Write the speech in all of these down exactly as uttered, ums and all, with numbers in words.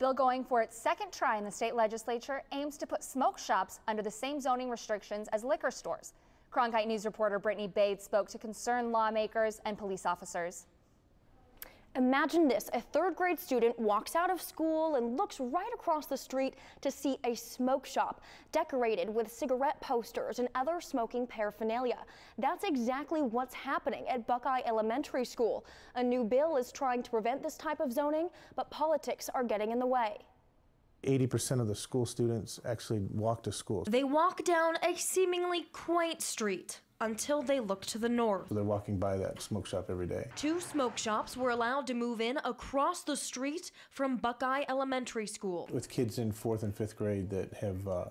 bill going for its second try in the state legislature aims to put smoke shops under the same zoning restrictions as liquor stores. Cronkite News reporter Brittany Bates spoke to concerned lawmakers and police officers. Imagine this, a third grade student walks out of school and looks right across the street to see a smoke shop decorated with cigarette posters and other smoking paraphernalia. That's exactly what's happening at Buckeye Elementary School. A new bill is trying to prevent this type of zoning, but politics are getting in the way. eighty percent of the school students actually walk to school. They walk down a seemingly quaint street until they look to the north. They're walking by that smoke shop every day. Two smoke shops were allowed to move in across the street from Buckeye Elementary School. With kids in fourth and fifth grade that have uh,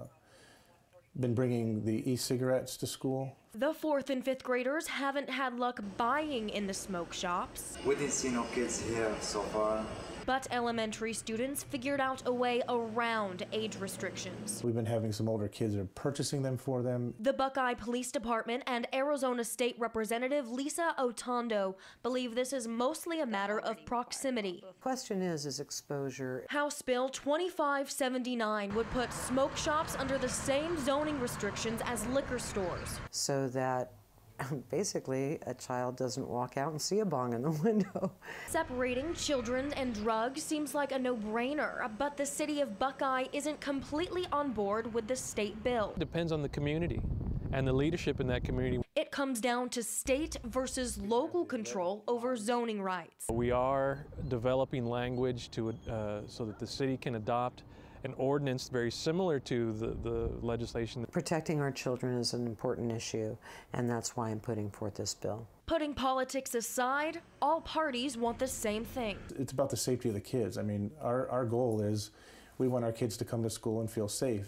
been bringing the e-cigarettes to school. The fourth and fifth graders haven't had luck buying in the smoke shops. We didn't see no kids here so far. But elementary students figured out a way around age restrictions. We've been having some older kids are purchasing them for them. The Buckeye Police Department and Arizona State Representative Lisa Otondo believe this is mostly a matter of proximity. The question is, is exposure. House Bill twenty-five seventy-nine would put smoke shops under the same zoning restrictions as liquor stores. So that basically a child doesn't walk out and see a bong in the window. Separating children and drugs seems like a no-brainer, but the city of Buckeye isn't completely on board with the state bill. It depends on the community and the leadership in that community. It comes down to state versus local control over zoning rights. We are developing language to uh, so that the city can adopt an ordinance very similar to the, the legislation. Protecting our children is an important issue, and that's why I'm putting forth this bill. Putting politics aside, all parties want the same thing. It's about the safety of the kids. I mean, our, our goal is we want our kids to come to school and feel safe.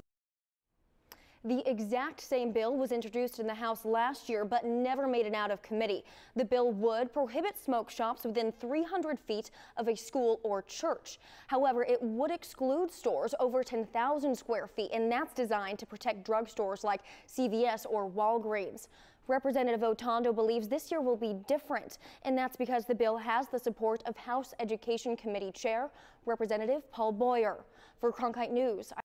The exact same bill was introduced in the House last year, but never made it out of committee. The bill would prohibit smoke shops within three hundred feet of a school or church. However, it would exclude stores over ten thousand square feet, and that's designed to protect drugstores like C V S or Walgreens. Representative Otondo believes this year will be different, and that's because the bill has the support of House Education Committee Chair, Representative Paul Boyer. For Cronkite News,